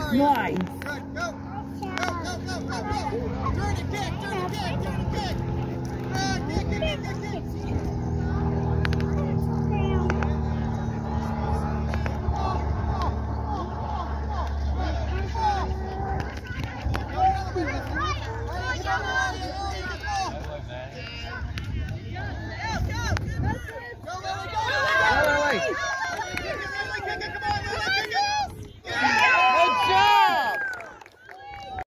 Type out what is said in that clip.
Nice. Good, go. Go, go, go, go, go. Turn and kick, turn and kick, turn and kick. Good, kick, kick, kick, kick.